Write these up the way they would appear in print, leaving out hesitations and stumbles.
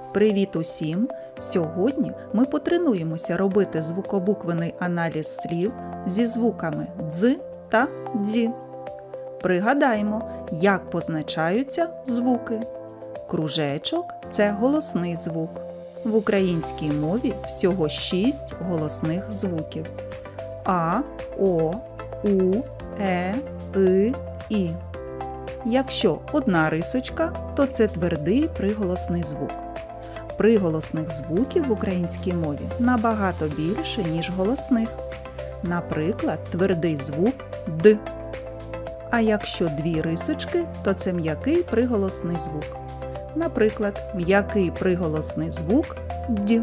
Привіт усім! Сьогодні ми потренуємося робити звукобуквений аналіз слів зі звуками «дз» та «дзі». Пригадаємо, як позначаються звуки. Кружечок – це голосний звук. В українській мові всього 6 голосних звуків. А, О, У, Е, И, І. Якщо одна рисочка, то це твердий приголосний звук. Приголосних звуків в українській мові набагато більше, ніж голосних. Наприклад, твердий звук «д». А якщо дві рисочки, то це м'який приголосний звук. Наприклад, м'який приголосний звук «д».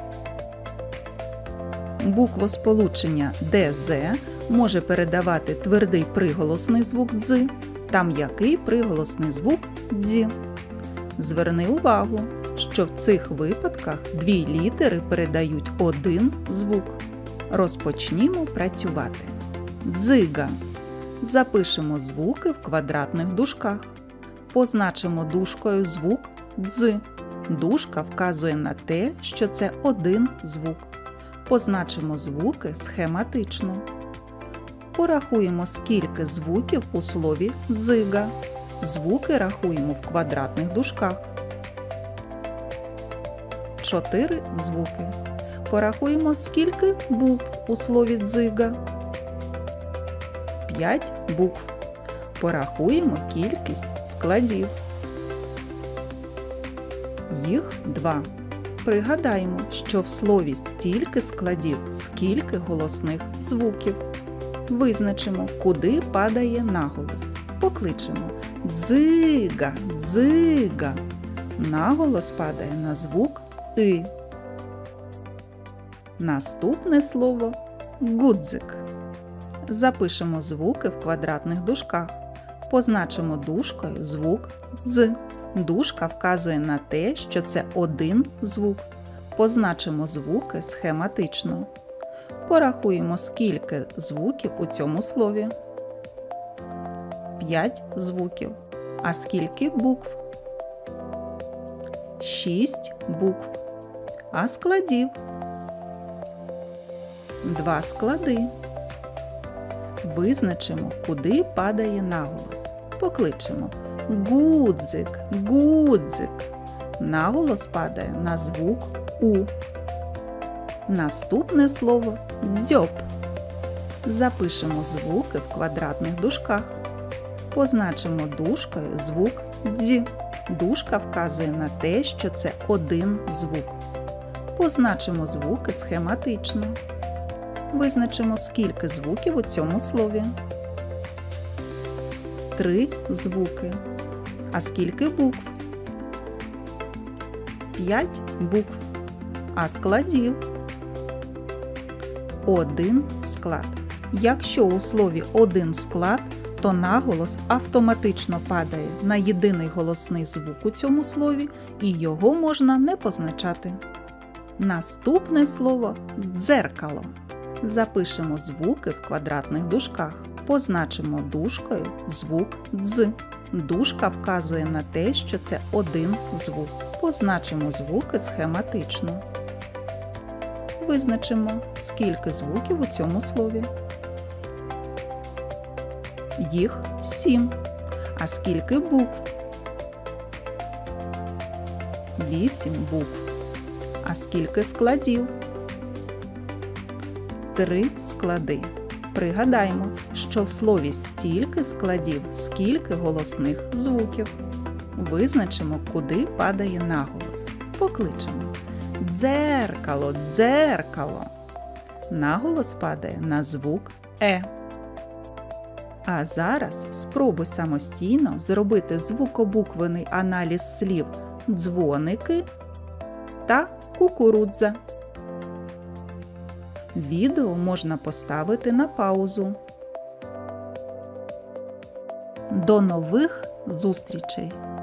Буквосполучення ДЗ може передавати твердий приголосний звук «дз» та м'який приголосний звук «дзі». Зверни увагу, що в цих випадках дві літери передають один звук. Розпочнімо працювати. Дзига. Запишемо звуки в квадратних дужках. Позначимо дужкою звук «дз». Дужка вказує на те, що це один звук. Позначимо звуки схематично. Порахуємо, скільки звуків у слові «дзига». Звуки рахуємо в квадратних дужках. 4 звуки. Порахуємо, скільки букв у слові «дзига». 5 букв. Порахуємо кількість складів. Їх 2. Пригадаємо, що в слові стільки складів, скільки голосних звуків. Визначимо, куди падає наголос. Покличемо «дзига, дзига». Наголос падає на звук «и». Наступне слово «гудзик». Запишемо звуки в квадратних дужках. Позначимо дужкою звук «дз». Дужка вказує на те, що це один звук. Позначимо звуки схематично. Порахуємо, скільки звуків у цьому слові. 5 звуків. А скільки букв? 6 букв. А складів? 2 склади. Визначимо, куди падає наголос. Покличемо «гудзик, гудзик». Наголос падає на звук «у». Наступне слово «дзьоб». Запишемо звуки в квадратних дужках. Позначимо дужкою звук «дзь». Дужка вказує на те, що це один звук. Позначимо звуки схематично. Визначимо, скільки звуків у цьому слові. 3 звуки. А скільки букв? 5 букв. А складів? 1 склад. Якщо у слові один склад, то наголос автоматично падає на єдиний голосний звук у цьому слові, і його можна не позначати. Наступне слово «дзеркало». Запишемо звуки в квадратних дужках. Позначимо дужкою звук «дз». Дужка вказує на те, що це один звук. Позначимо звуки схематично. Визначимо, скільки звуків у цьому слові. Їх 7. А скільки букв? 8 букв. А скільки складів? 3 склади. Пригадаємо, що в слові стільки складів, скільки голосних звуків. Визначимо, куди падає наголос. Покличемо «дзеркало, дзеркало». Наголос падає на звук «е». А зараз спробуй самостійно зробити звукобуквений аналіз слів «дзвоники» та «кукурудза». Відео можна поставити на паузу. До нових зустрічей!